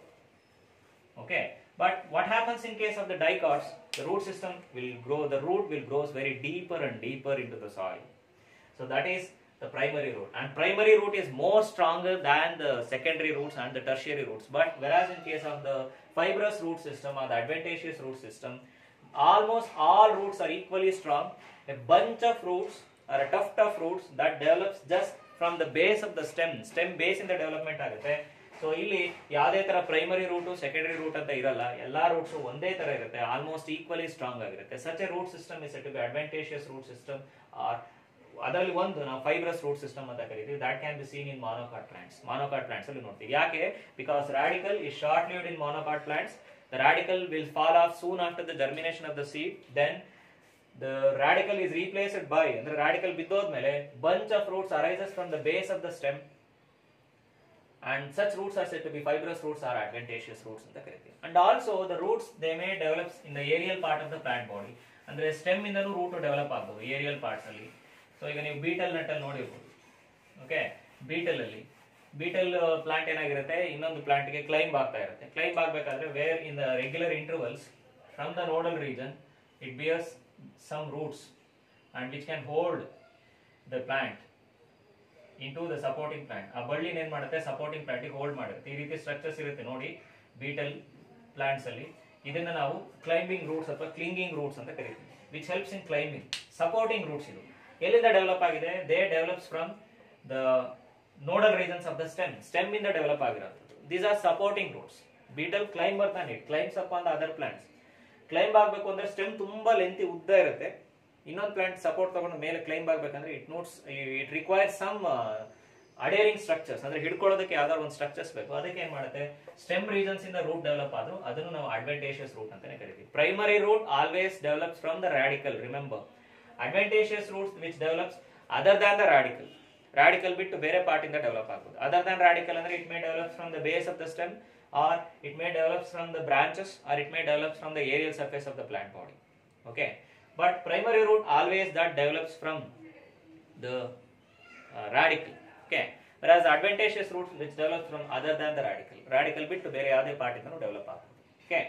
Okay. But what happens in case of the dicots? The root system will grow, the root will grow very deeper and deeper into the soil. So that is the primary root. And primary root is more stronger than the secondary roots and the tertiary roots. But whereas in case of the fibrous root system or the adventitious root system, almost all roots are equally strong. A bunch of roots or a tough tough roots that develops just from the base of the stem. Stem base in the development ಆಗುತ್ತೆ. So ಇಲ್ಲಿ ಯಾವುದೇ ತರ primary root secondary root ಅಂತ ಇರಲ್ಲ, ಎಲ್ಲಾ roots ಒಂದೇ ತರ ಇರುತ್ತೆ, ಆಲ್ಮೋಸ್ಟ್ ಈಕ್ವಲಿ ಸ್ಟ್ರಾಂಗ್ ಆಗಿರುತ್ತೆ. Such a root system is said to be adventitious root system or ಅದರಲ್ಲಿ ಒಂದು ನಾವು ಫೈಬ್ರಸ್ ರೂಟ್ ಸಿಸ್ಟಮ್ ಅಂತ ಕರಿತೀವಿ. That can be seen in monocot plants. Monocot plants ಅಲ್ಲಿ ನೋಡ್ತೀವಿ. ಯಾಕೆ? Because radicle is short lived in monocot plants. The radicle will fall off soon after the germination of the seed. Then the radicle is replaced by, ಅಂದ್ರೆ radicle ಬಿದ್ದೋದ್ಮೇಲೆ bunch of roots arises from the base of the stem. And such roots are said to be fibrous roots or adventitious roots ಅಂತ ಕರೀತೀವಿ. And also the roots they may develop in the aerial part of the plant body. ಅಂದ್ರೆ stem ಇಂದನೂ root develop ಆಗ್ಬೋದು aerial parts ಅಲ್ಲಿ. So ಈಗ ನೀವು Beetal nut ಅಲ್ಲಿ ನೋಡಿರ್ಬೋದು. ಓಕೆ, ಬೀಟಲ್ ಅಲ್ಲಿ ಬೀಟಲ್ ಪ್ಲಾಂಟ್ ಏನಾಗಿರುತ್ತೆ, ಇನ್ನೊಂದು ಪ್ಲಾಂಟ್ ಗೆ ಕ್ಲೈಂಬ್ ಆಗ್ತಾ ಇರುತ್ತೆ. ಕ್ಲೈಂಬ್ ಆಗಬೇಕಾದ್ರೆ where in the regular intervals from the nodal region it bears some roots and which can hold the plant into the supporting plant. ಆ ಬಳ್ಳಿನ ಏನ್ ಮಾಡುತ್ತೆ, ಸಪೋರ್ಟಿಂಗ್ ಪ್ಲಾಂಟ್ ಗೆ ಹೋಲ್ಡ್ ಮಾಡಿರುತ್ತೆ. ಈ ರೀತಿ ಸ್ಟ್ರಕ್ಚರ್ಸ್ ಇರುತ್ತೆ ನೋಡಿ ಬೀಟಲ್ ಪ್ಲಾಂಟ್ಸ್ ಅಲ್ಲಿ. ಇದನ್ನ ನಾವು ಕ್ಲೈಂಬಿಂಗ್ ರೂಟ್ಸ್ ಅಥವಾ ಕ್ಲಿಂಗಿಂಗ್ ರೂಟ್ಸ್ ಅಂತ ಕರಿತೀವಿ. Which helps in climbing. Supporting roots ಇದು ಎಲ್ಲಿಂದ ಡೆವಲಪ್ ಆಗಿದೆ? They develops from the nodal regions of the stem. Stem ಇಂದ ಡೆವಲಪ್ ಆಗಿರೋದು. These are supporting roots. Betel climber ತಾನೆ, it climbs up on the other plants. Climb ಆಗಬೇಕು ಅಂದ್ರೆ stem ತುಂಬಾ lengthy ಉದ್ದ ಇರುತ್ತೆ. ಇನ್ನೊಂದು ಪ್ಲಾಂಟ್ ಸಪೋರ್ಟ್ ತಗೊಂಡು ಮೇಲೆ ಕ್ಲೈಂಬ್ ಆಗಬೇಕಂದ್ರೆ it notes it requires some adhering structures, ಅಂದ್ರೆ ಹಿಡ್ಕೊಳ್ಳೋದಕ್ಕೆ ಯಾವ್ದಾದ್ರು ಒಂದು ಸ್ಟ್ರಕ್ಚರ್ಸ್ ಬೇಕು. ಅದಕ್ಕೆ ಏನ್ ಮಾಡುತ್ತೆ, ಸ್ಟೆಮ್ ರೀಜನ್ಸ್ ಇಂದ ರೂಟ್ ಡೆವಲಪ್ ಆದ್ರೂ ಅದನ್ನು ನಾವು ಅಡ್ವಾಂಟೇಜಿಯಸ್ ರೂಟ್ ಅಂತಾನೆ ಕರಿತೀವಿ. Primary root always develops from the radicle. Remember, adventitious roots which develops other than the radicle. Radicle ಬಿಟ್ಟು ಬೇರೆ ಪಾರ್ಟ್ ಇಂದ ಡೆವಲಪ್ ಆಗ್ಬೋದು. ಅದರ್ ದ್ಯಾನ್ ರಾಡಿಕಲ್ ಅಂದ್ರೆ it may develop from the base of the stem, or it may develop from the branches, or it may develop from the aerial surface of the plant body. Okay, but primary root always that develops from the uh, radical. Okay, whereas adventitious roots which develops from other than the radical. Radical bit to ಬೇರೆ ಯಾವುದೇ part ಇಂದನೂ develop ಆಗುತ್ತೆ. Okay,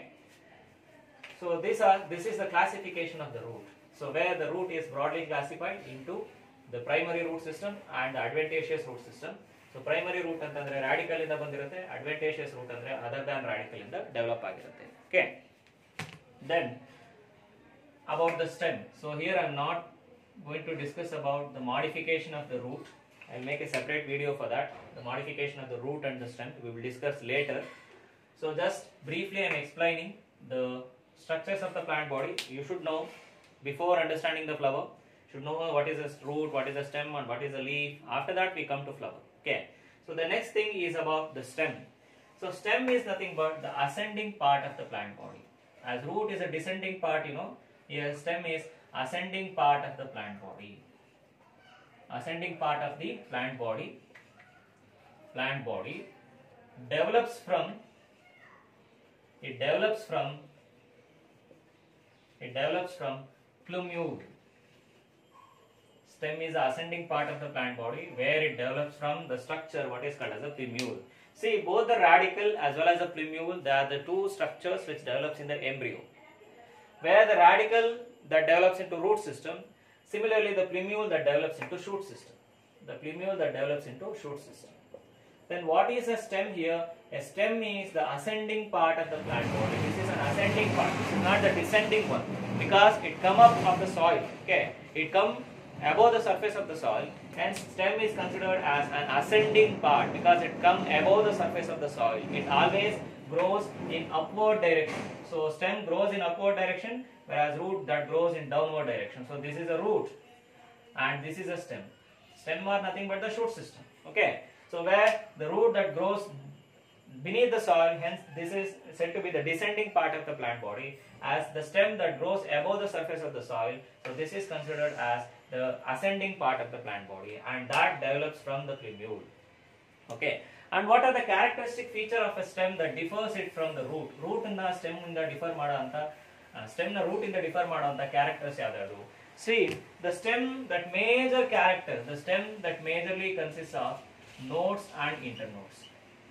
so these are this is the classification of the root. So where the root is broadly classified into the primary root system and the adventitious root system. So primary root ಅಂತಂದ್ರೆ radical ಇಂದ ಬಂದಿರುತ್ತೆ, adventitious root ಅಂದ್ರೆ other than radical ಇಂದ develop ಆಗಿರುತ್ತೆ. Okay, then about the stem. So here I am not going to discuss about the modification of the root. I will make a separate video for that. The modification of the root and the stem we will discuss later. So just briefly I am explaining the structures of the plant body. You should know before understanding the flower. should know what is a root, what is a stem, and what is a leaf. After that we come to flower. Okay. So the next thing is about the stem. So stem is nothing but the ascending part of the plant body. As root is a descending part, you know, here stem is ascending part of the plant body. Ascending part of the plant body. Plant body develops from, it develops from, it develops from plumule. Stem is the ascending part of the plant body where it develops from the structure what is called as a plumule. See, both the radicle as well as the plumule, they are the two structures which develops in the embryo. Where the radicle that develops into root system, similarly the plumule that develops into shoot system. The plumule that develops into shoot system. Then what is a stem here? A stem is the ascending part of the plant body. This is an ascending part. This is not the descending one because it come up of the soil. Okay, it come above the surface of the soil. Hence, stem is considered as an ascending part because it comes above the surface of the soil. It always grows in upward direction. So stem grows in upward direction, whereas root that grows in downward direction. So this is a root, and this is a stem. Stem are nothing but the shoot system. Okay. So where the root that grows beneath the soil, hence this is said to be the descending part of the plant body, as the stem that grows above the surface of the soil. So this is considered as the ascending part of the plant body, and that develops from the plumule. Okay. And what are the characteristic feature of a stem that differs it from the root? Root in the stem in the differ madanta, uh, stem na root in the differ madanta characters yadadu. See, the stem that major character, the stem that majorly consists of nodes and internodes.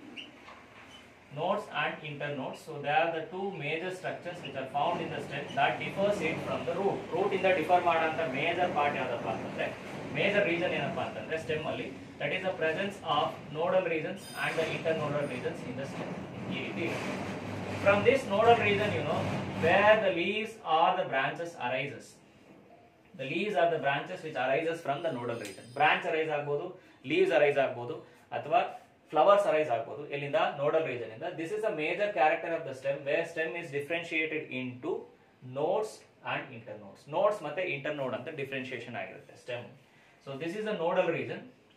Nodes and internodes. So they are the two major structures which are found in the stem that differs it from the root. Root in the differ madanta major part yadappa antandre, major region ಏನಪ್ಪಾ ಅಂತಂದ್ರೆ stem ಅಲ್ಲಿ, that is the presence of nodal regions and the internodal regions in the stem. ಈ ರೀತಿ ಇರುತ್ತೆ. From this nodal region, you know, where the leaves or the branches arises. The leaves are the branches which arises from the nodal region. Branch arise ಆಗಬಹುದು, leaves arise ಆಗಬಹುದು, ಅಥವಾ flowers arise ಆಗಬಹುದು. ಎಲ್ಲಿಂದ? nodal region ಇಂದ. This is a major character of the stem where stem is differentiated into nodes and internodes. Nodes ಮತ್ತೆ internode ಅಂತ differentiation ಆಗಿರುತ್ತೆ stem. So this is the nodal region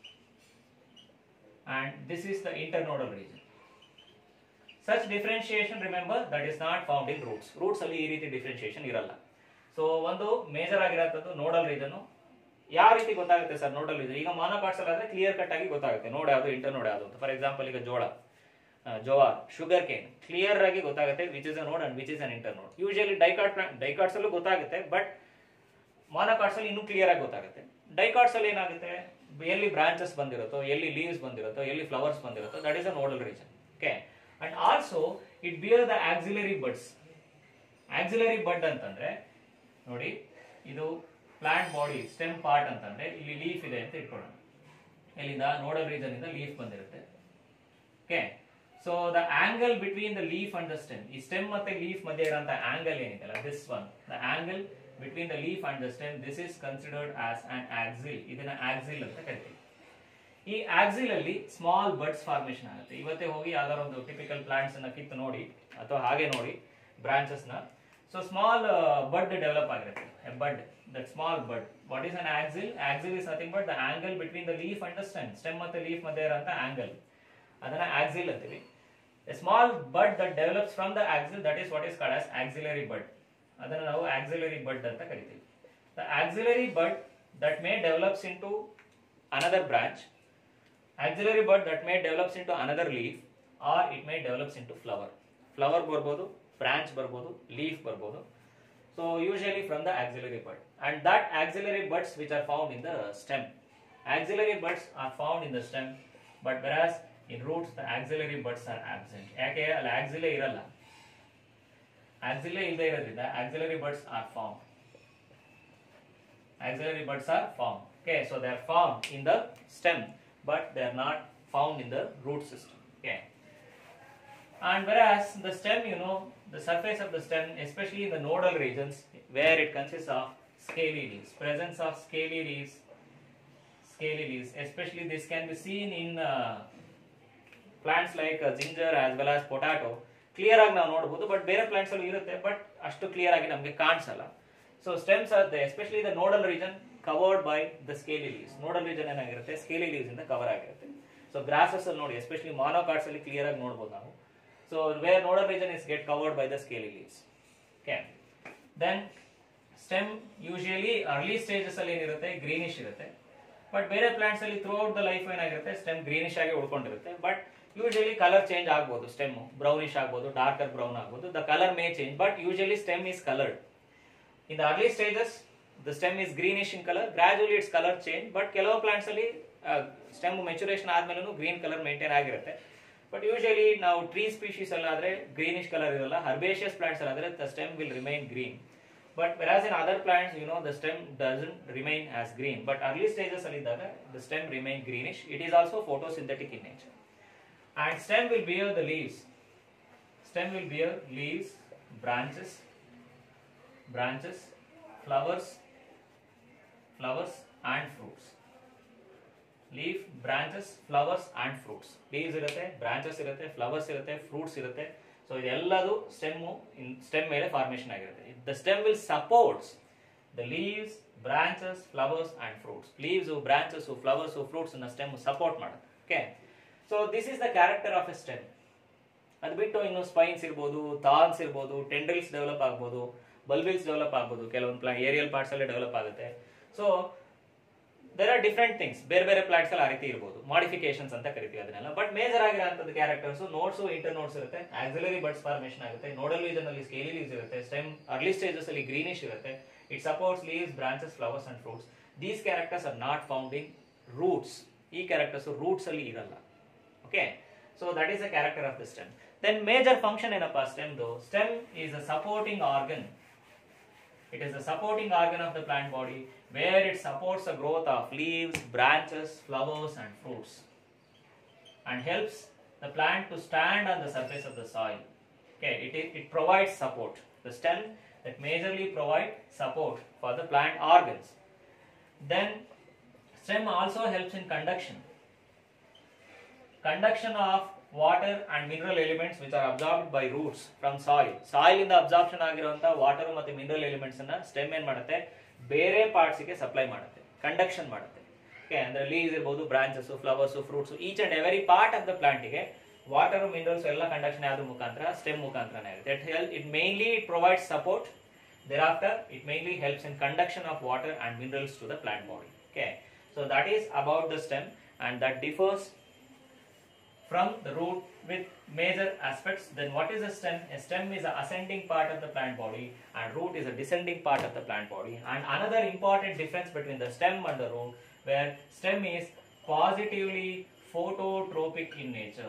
and this is the internodal region. Such differentiation, remember, that is not found in roots. Roots ಅಲ್ಲಿ ಈ ರೀತಿ differentiation ಇರಲ್ಲ. So ಒಂದು major ಆಗಿರತ್ತದ್ದು nodal region. ಯಾವ ರೀತಿ ಗೊತ್ತಾಗುತ್ತೆ ಸರ್ ನೋಡಲ್ ರೀಜನ್? ಈಗ ಮಾನೋಕಾಟ್ಸ್ ಅಲ್ಲಿ ಆದ್ರೆ ಕ್ಲಿಯರ್ ಕಟ್ ಆಗಿ ಗೊತ್ತಾಗುತ್ತೆ ನೋಡ್ ಯಾವುದು ಇಂಟರ್ ನೋಡ್ ಯಾವುದು ಅಂತ. ಫಾರ್ ಎಕ್ಸಾಂಪಲ್ ಈಗ ಜೋಳ, ಜೋವಾರ್, ಶುಗರ್ ಕೇನ್ ಕ್ಲಿಯರ್ ಆಗಿ ಗೊತ್ತಾಗುತ್ತೆ which is a node and which is an internode. Usually dicot dicots ಅಲ್ಲೂ ಗೊತ್ತಾಗುತ್ತೆ, ಬಟ್ ಮಾನೋಕಾಟ್ಸ್ ಅಲ್ಲಿ ಇನ್ನೂ ಕ್ಲಿಯರ್ ಆಗಿ ಗೊತ್ತಾಗುತ್ತೆ. ಡೈಕಾಟ್ಸ್ ಅಲ್ಲಿ ಏನಾಗುತ್ತೆ, ಎಲ್ಲಿ ಬ್ರಾಂಚಸ್ ಬಂದಿರುತ್ತೋ, ಎಲ್ಲಿ ಲೀವ್ಸ್ ಬಂದಿರುತ್ತೋ, ಎಲ್ಲಿ ಫ್ಲವರ್ಸ್ ಬಂದಿರುತ್ತೋ, that is a nodal region. Okay. And also it bear the axillary buds. Axillary bud ಅಂತಂದ್ರೆ ನೋಡಿ, ಇದು ಪ್ಲಾಂಟ್ ಬಾಡಿ ಸ್ಟೆಮ್ ಪಾರ್ಟ್ ಅಂತಂದ್ರೆ ಇಲ್ಲಿ ಲೀಫ್ ಇದೆ ಅಂತ ಇಟ್ಕೊಳ್ಳೋಣ. ಇಲ್ಲಿಂದ ನೋಡಲ್ ರೀಜನ್ ಇಂದ ಲೀಫ್ ಬಂದಿರುತ್ತೆ. Okay. So the angle between the leaf and the stem, ಈ ಸ್ಟೆಮ್ ಮತ್ತೆ ಲೀಫ್ ಮಧ್ಯೆ ಇರುವಂತ ಆಂಗಲ್ ಏನಿದೆಲ್ಲ, this one, the angle between the leaf and the stem, this is considered as an axil. ಇದನ್ನ axil ಅಂತ ಕರಿತೀವಿ. ಈ ಆಕ್ಸಿಲ್ ಅಲ್ಲಿ ಸ್ಮಾಲ್ ಬಡ್ಸ್ ಫಾರ್ಮೇಶನ್ ಆಗುತ್ತೆ. ಇವತ್ತೇ ಹೋಗಿ ಯಾವ್ದಾರ ಒಂದು ಟಿಪಿಕಲ್ ಪ್ಲಾಂಟ್ಸ್ ಅನ್ನ ಕಿತ್ತು ನೋಡಿ ಅಥವಾ ಹಾಗೆ ನೋಡಿ ಬ್ರಾಂಚಸ್ ನ. So small uh, bud develop ಆಗಿರುತ್ತೆ. A bud, that small bud. What is an axil? Axil is nothing but the angle between the leaf and the stem. Stem ಮತ್ತೆ leaf ಮಧ್ಯೆ ಇರುವಂತ angle, ಅದನ್ನ axil ಅಂತೀವಿ. A small bud that develops from the axil, that is what is called as axillary bud. ಅದನ್ನ ನಾವು axillary bud ಅಂತ ಕರಿತೀವಿ. The axillary bud that may develops into another branch, axillary bud that may develops into another leaf, or it may develops into flower. Flower ಬರ್ಬೋದು, branch ಬರ್ಬೋದು, leaf ಬರ್ಬೋದು. So usually from the axillary bud, and that axillary buds which are found in the stem. Axillary buds are found in the stem, but whereas in roots the axillary buds are absent. ಯಾಕೆ ಅಲ್ಲಿ axilla ಇರಲ್ಲ. Axilla ಇಲ್ಲದೆ ಇರೋದ್ರಿಂದ axillary buds are found. Axillary buds are found. Okay, so they are found in the stem, but they are not found in the root system. Okay. And whereas the stem, you know, the surface of the stem, especially in the nodal regions where it consists of scaly leaves, presence of scaly leaves, scaly leaves, especially this can be seen in uh, plants like uh, ginger as well as potato. Clear ಆಗಿ ನಾವು ನೋಡಬಹುದು, but ಬೇರೆ plants ಅಲ್ಲಿ ಇರುತ್ತೆ, but ಅಷ್ಟು clear ಆಗಿ ನಮಗೆ ಕಾಣಿಸಲ್ಲ. So stems are there, especially the nodal region covered by the scaly leaves. Nodal region ಏನಾಗಿರುತ್ತೆ scaly leaves ಇಂದ ಕವರ್ ಆಗಿರುತ್ತೆ. So grasses ಅಲ್ಲಿ ನೋಡಿ, especially monocots ಅಲ್ಲಿ ಕ್ಲಿಯರ್ ಆಗಿ ನೋಡಬಹುದು ನಾವು. So where nodal region is get covered by the scaly leaves. Okay. Then stem usually early stages ಅಲ್ಲಿ ಏನಿರುತ್ತೆ greenish ಇರುತ್ತೆ. But ಬೇರೆ plants ಅಲ್ಲಿ throughout the life ಏನಾಗಿರುತ್ತೆ stem greenish ಆಗಿ ಉಳ್ಕೊಂಡಿರುತ್ತೆ. But usually color change ಆಗಬಹುದು, stem brownish ಆಗಬಹುದು, darker brown ಆಗಬಹುದು. The color may change, but usually stem is colored. In the early stages, the stem is greenish in color. Gradually its color change, but ಕೆಲವು plants ಅಲ್ಲಿ stem maturation ಆದ್ಮೇಲೂ green color maintain ಆಗಿರುತ್ತೆ. But usually ನಾವು tree species ಅಲ್ಲಿ ಆದ್ರೆ greenish color ಇರಲ್ಲ. Herbaceous plants ಅಲ್ಲಿ ಆದ್ರೆ the stem will remain green. But whereas in other plants, you know, the stem doesn't remain as green. But early stages ಅಲ್ಲಿ ಇದ್ದಾಗ the stem remain greenish. It is also photosynthetic in nature. And stem will bear the leaves. Stem will bear leaves, branches, branches, flowers, flowers and fruits. Leaf, branches, flowers and fruits. Leaves irutte, branches irutte, flowers irutte, fruits irutte. So idelladu stem in stem mele formation agirutte. The stem will support the leaves, branches, flowers and fruits. Leaves, branches, flowers, fruits in the stem support ಮಾಡುತ್ತೆ. Okay. So this is the character of a stem. ಅದು ಬಿಟ್ಟು ಇನ್ನು spines ಇರ್ಬೋದು, thorns ಇರ್ಬೋದು, tendrils develop ಆಗ್ಬೋದು, ಬಲ್ಬಿಲ್ಸ್ develop ಆಗ್ಬೋದು, ಕೆಲವೊಂದು ಪ್ಲಾ ಏರಿಯಲ್ ಪಾರ್ಟ್ಸ್ ಅಲ್ಲಿ ಡೆವಲಪ್ ಆಗುತ್ತೆ. So there are different things. ಬೇರೆ ಬೇರೆ ಪ್ಲಾಂಟ್ಸ್ ಅಲ್ಲಿ ಆ ರೀತಿ ಇರ್ಬೋದು, ಮಾಡಿಫಿಕೇಶನ್ಸ್ ಅಂತ ಕರಿತೀವಿ ಅದನ್ನೆಲ್ಲ. ಬಟ್ ಮೇಜರ್ ಆಗಿರೋಂಥದ್ದು ಕ್ಯಾರೆಕ್ಟರ್ಸ್ ನೋಟ್ಸ್, ಇಂಟರ್ ನೋಟ್ಸ್ ಇರುತ್ತೆ, ಆಕ್ಸಿಲರಿ ಬಡ್ಸ್ ಫಾರ್ಮೇಷನ್ ಆಗುತ್ತೆ, ನೋಡಲ್ ರೀಜನ್ ಅಲ್ಲಿ ಸ್ಕೇಲಿ ಲೀವ್ಸ್ ಇರುತ್ತೆ, ಸ್ಟೆಮ್ ಅರ್ಲಿ ಸ್ಟೇಜಸ್ ಅಲ್ಲಿ ಗ್ರೀನಿಶ್ ಇರುತ್ತೆ, it supports leaves, branches, flowers and fruits. These characters are not found in roots. ಈ characters roots ಅಲ್ಲಿ ಇರಲ್ಲ. Okay, so that is the character of the stem. Then major function in a stem though, stem is a supporting organ. It is a supporting organ of the plant body where it supports the growth of leaves, branches, flowers and fruits and helps the plant to stand on the surface of the soil. Okay, it, is, it provides support. The stem that majorly provide support for the plant organs. Then stem also helps in conduction. Conduction of water and mineral elements which are absorbed by roots from soil. Soil ಇಂದ absorption ಆಗಿರುವಂತ water ಮತ್ತೆ mineral elements ಅನ್ನ stem ಏನ್ ಮಾಡುತ್ತೆ, ಬೇರೆ parts ಗೆ supply ಮಾಡುತ್ತೆ, conduction ಮಾಡುತ್ತೆ. ಓಕೆ, ಅಂದ್ರೆ ಲೀವ್ಸ್ ಇರಬಹುದು, branches, flowers, fruits, each and every part of the plant ಗೆ ವಾಟರ್, ಮಿನರಲ್ಸ್ ಎಲ್ಲ ಕಂಡಕ್ಷನ್ ಯಾವ್ದು ಮುಖಾಂತರ, ಸ್ಟೆಮ್ ಮುಖಾಂತರನೇ ಆಗುತ್ತೆ. It help it mainly it provides support. Thereafter it mainly helps in conduction of water and minerals to the plant body. Okay, so that is about the stem, and that differs from the root with major aspects. Then what is a stem? A stem is an ascending part of the plant body and root is a descending part of the plant body. And another important difference between the stem and the root, where stem is positively phototropic in nature.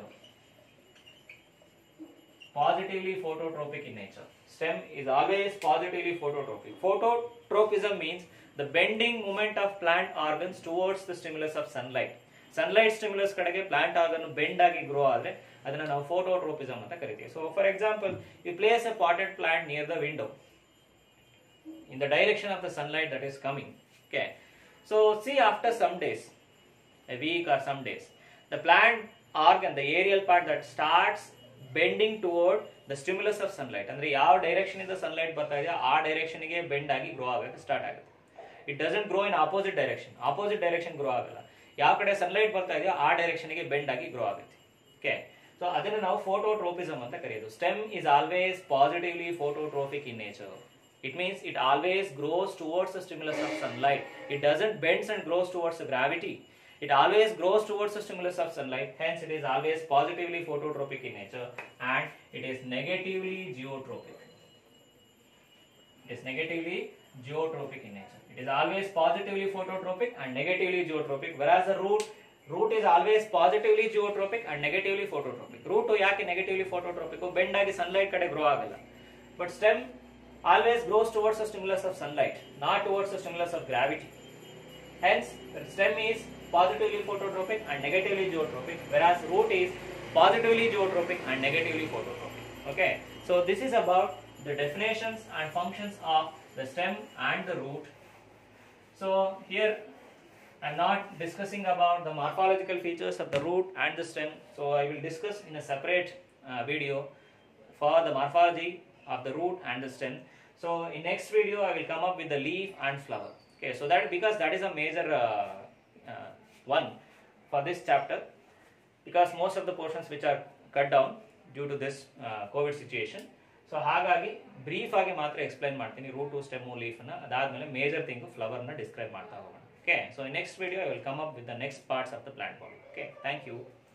Positively phototropic in nature. Stem is always positively phototropic. Phototropism means the bending movement of plant organs towards the stimulus of sunlight. Sunlight stimulus ಕಡೆಗೆ plant organ bend ಆಗಿ grow ಆದ್ರೆ ಅದನ್ನ ನಾವು phototropism ಅಂತ ಕರಿತೀವಿ. So for example, you place a potted plant near the window in the direction of the sunlight that is coming. Okay, so see after some days, a week or some days, the plant organ, the aerial part that starts bending toward the stimulus of sunlight. ಅಂದ್ರೆ ಯಾವ direction ಇಂದ sunlight ಬರ್ತಾ ಇದೆಯೋ ಆ direction ಗೆ bend ಆಗಿ grow ಆಗಕ್ಕೆ start ಆಗುತ್ತೆ. It doesn't grow in opposite direction. Opposite direction grow ಆಗಲ್ಲ. ಯಾವ ಕಡೆ ಸನ್ಲೈಟ್ ಬರ್ತಾ ಇದೆಯೋ ಆ ಡೈರೆಕ್ಷನ್ ಗೆ ಬೆಂಡ್ ಆಗಿ ಗ್ರೋ ಆಗುತ್ತೆ. ಓಕೆ, ಸೊ ಅದನ್ನ ನಾವು ಫೋಟೋಟ್ರೋಪಿಸಮ್ ಅಂತ ಕರೆಯೋದು. Stem is always positively phototropic in nature. It means it always grows towards the stimulus of sunlight. It doesn't bends and grows towards gravity. It always grows towards the stimulus of sunlight. Hence, it is always positively phototropic in nature, and it is negatively geotropic. It is negatively geotropic in nature. It is always positively phototropic and negatively geotropic, whereas the root root is always positively geotropic and negatively phototropic. Root ಯಾಕೆ negatively phototropic? Bend ಆಗಿ sunlight ಕಡೆ grow ಆಗಲ್ಲ. But stem always grows towards the stimulus of sunlight, not towards the stimulus of gravity. Hence, the stem is positively phototropic and negatively geotropic, whereas root is positively geotropic and negatively phototropic. Okay, so this is about the definitions and functions of the stem and the root. So here I am not discussing about the morphological features of the root and the stem, so I will discuss in a separate uh, video for the morphology of the root and the stem. So in next video I will come up with the leaf and flower. Okay, so that because that is a major uh, uh, one for this chapter, because most of the portions which are cut down due to this uh, COVID situation. So ಹಾಗಾಗಿ brief ಆಗಿ ಮಾತ್ರ explain ಮಾಡ್ತೀನಿ route stem ಲೀಫ್ನ, ಅದಾದಮೇಲೆ major thing ಫ್ಲವರ್ನ describe ಮಾಡ್ತಾ ಹೋಗೋಣ. Okay, so next video I will come up with the next parts of the plant body. Okay, thank you.